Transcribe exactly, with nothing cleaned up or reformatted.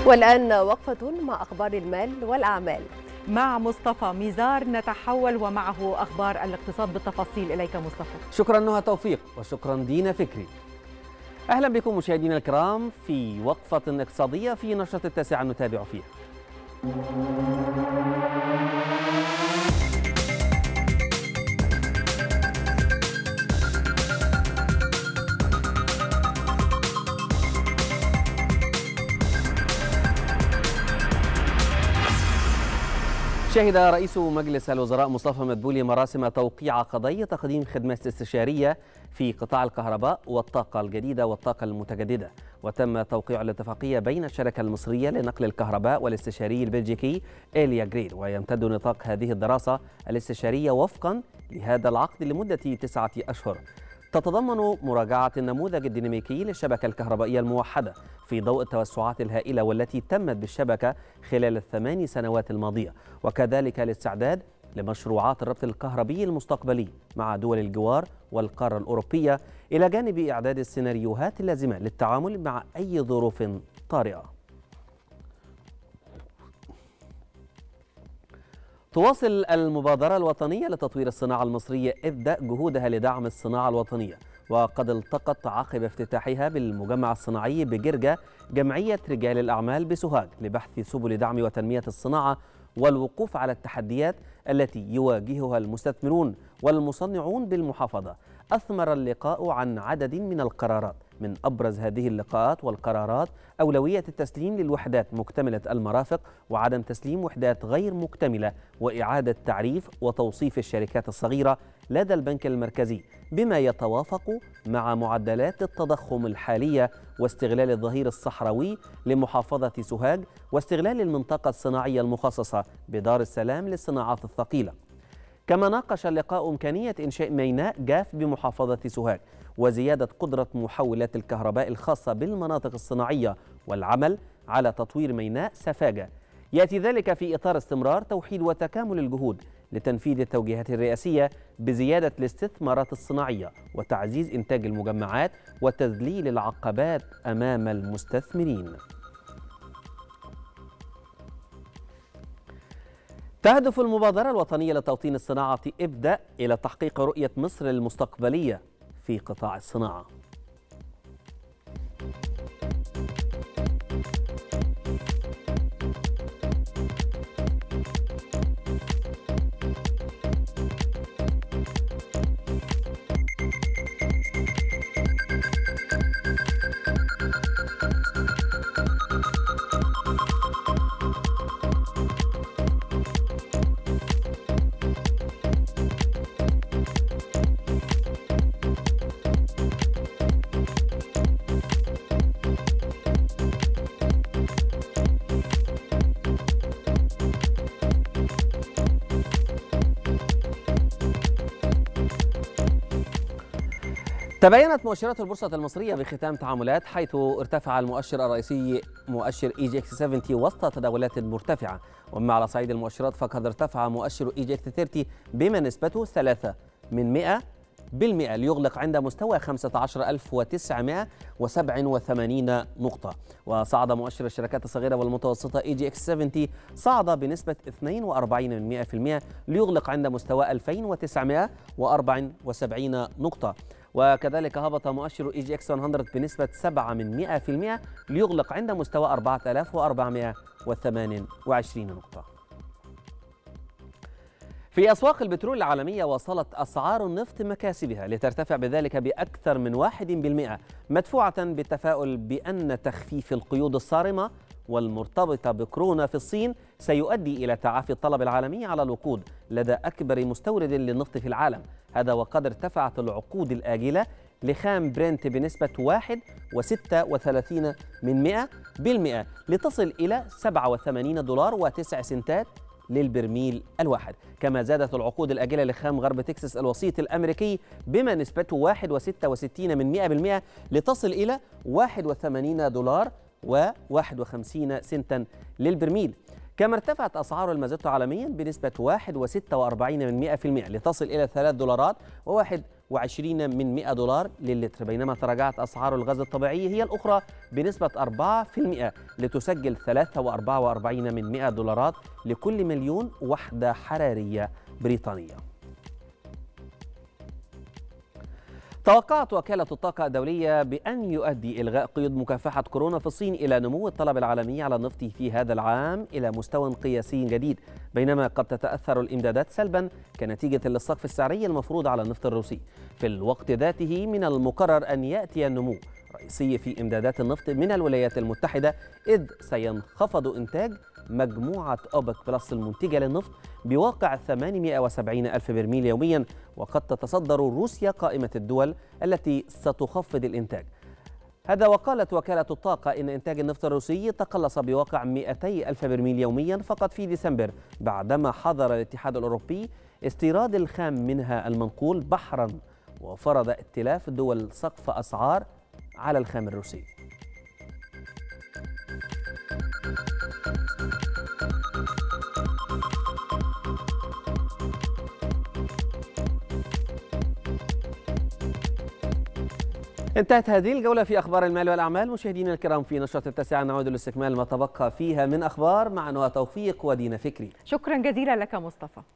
والآن وقفة مع أخبار المال والأعمال مع مصطفى ميزار نتحول ومعه أخبار الاقتصاد بالتفاصيل. إليك مصطفى. شكرا نهى توفيق وشكرا دينا فكري. أهلا بكم مشاهدينا الكرام في وقفة اقتصادية في نشرة التاسعة نتابع فيها. شهد رئيس مجلس الوزراء مصطفى مدبولي مراسم توقيع قضية تقديم خدمات استشارية في قطاع الكهرباء والطاقة الجديدة والطاقة المتجددة، وتم توقيع الاتفاقية بين الشركة المصرية لنقل الكهرباء والاستشاري البلجيكي إيليا جريد، ويمتد نطاق هذه الدراسة الاستشارية وفقا لهذا العقد لمدة تسعة أشهر. تتضمن مراجعة النموذج الديناميكي للشبكة الكهربائية الموحدة في ضوء التوسعات الهائلة والتي تمت بالشبكة خلال الثمان سنوات الماضية، وكذلك الاستعداد لمشروعات الربط الكهربي المستقبلي مع دول الجوار والقارة الأوروبية، إلى جانب إعداد السيناريوهات اللازمة للتعامل مع أي ظروف طارئة. تواصل المبادرة الوطنية لتطوير الصناعة المصرية ابدأ جهودها لدعم الصناعة الوطنية، وقد التقت عقب افتتاحها بالمجمع الصناعي بجرجة جمعية رجال الأعمال بسوهاج لبحث سبل دعم وتنمية الصناعة والوقوف على التحديات التي يواجهها المستثمرون والمصنعون بالمحافظة. أثمر اللقاء عن عدد من القرارات، من أبرز هذه اللقاءات والقرارات أولوية التسليم للوحدات مكتملة المرافق وعدم تسليم وحدات غير مكتملة، وإعادة تعريف وتوصيف الشركات الصغيرة لدى البنك المركزي بما يتوافق مع معدلات التضخم الحالية، واستغلال الظهير الصحراوي لمحافظة سوهاج، واستغلال المنطقة الصناعية المخصصة بدار السلام للصناعات الثقيلة. كما ناقش اللقاء إمكانية إنشاء ميناء جاف بمحافظة سوهاج وزيادة قدرة محولات الكهرباء الخاصة بالمناطق الصناعية والعمل على تطوير ميناء سفاجة. يأتي ذلك في إطار استمرار توحيد وتكامل الجهود لتنفيذ التوجيهات الرئاسية بزيادة الاستثمارات الصناعية وتعزيز إنتاج المجمعات وتذليل العقبات أمام المستثمرين. تهدف المبادرة الوطنية لتوطين الصناعة ابدأ إلى تحقيق رؤية مصر المستقبلية في قطاع الصناعة. تباينت مؤشرات البورصة المصرية بختام تعاملات حيث ارتفع المؤشر الرئيسي مؤشر إي جي إكس سبعين وسط تداولات مرتفعة، وأما على صعيد المؤشرات فقد ارتفع مؤشر إي جي إكس ثلاثين بما نسبته ثلاثة من مئة بالمئة ليغلق عند مستوى خمسة عشر ألف وتسعمئة وسبعة وثمانين نقطة. وصعد مؤشر الشركات الصغيرة والمتوسطة إي جي إكس سبعين صعد بنسبة اثنين وأربعين بالمئة ليغلق عند مستوى ألفين وتسعمئة وأربعة وسبعين نقطة. وكذلك هبط مؤشر إي جي إكس مئة بنسبة سبعة بالمئة ليغلق عند مستوى أربعة آلاف وأربعمئة وثمانية وعشرين نقطة. في أسواق البترول العالمية وصلت أسعار النفط مكاسبها لترتفع بذلك بأكثر من واحد بالمئة، مدفوعة بالتفاؤل بأن تخفيف القيود الصارمة والمرتبطة بكورونا في الصين سيؤدي إلى تعافي الطلب العالمي على الوقود لدى أكبر مستورد للنفط في العالم. هذا وقد ارتفعت العقود الآجلة لخام برنت بنسبة واحد فاصلة ستة وثلاثين بالمئة لتصل إلى سبعة وثمانين دولار وتسع سنتات للبرميل الواحد. كما زادت العقود الآجلة لخام غرب تكساس الوسيط الأمريكي بما نسبته واحد فاصلة ستة وستين بالمئة لتصل إلى واحد وثمانين دولار وواحد وخمسين سنتا للبرميل. كما ارتفعت أسعار المازوت عالميا بنسبة واحد فاصلة ستة وأربعين بالمئة لتصل إلى ثلاث دولارات وواحد وعشرين من مئة دولار للتر، بينما تراجعت أسعار الغاز الطبيعي هي الأخرى بنسبة أربعة بالمئة لتسجل ثلاثة فاصلة أربعة وأربعين من مئة دولارات لكل مليون وحدة حرارية بريطانية. توقعت وكالة الطاقة الدولية بأن يؤدي إلغاء قيود مكافحة كورونا في الصين إلى نمو الطلب العالمي على النفط في هذا العام إلى مستوى قياسي جديد، بينما قد تتأثر الإمدادات سلبا كنتيجة للسقف السعري المفروض على النفط الروسي. في الوقت ذاته من المقرر أن يأتي النمو رئيسي في إمدادات النفط من الولايات المتحدة، إذ سينخفض إنتاج مجموعة أوبك بلس المنتجة للنفط بواقع ثمانمئة وسبعين ألف برميل يوميا، وقد تتصدر روسيا قائمة الدول التي ستخفض الإنتاج. هذا وقالت وكالة الطاقة إن إنتاج النفط الروسي تقلص بواقع مئتي ألف برميل يوميا فقط في ديسمبر، بعدما حظر الاتحاد الأوروبي استيراد الخام منها المنقول بحرا، وفرض ائتلاف الدول سقف أسعار على الخام الروسي. انتهت هذه الجولة في أخبار المال والأعمال. مشاهدينا الكرام، في نشرة التاسعة نعود لاستكمال ما تبقى فيها من أخبار مع نوى توفيق ودينا فكري. شكرا جزيلا لك مصطفى.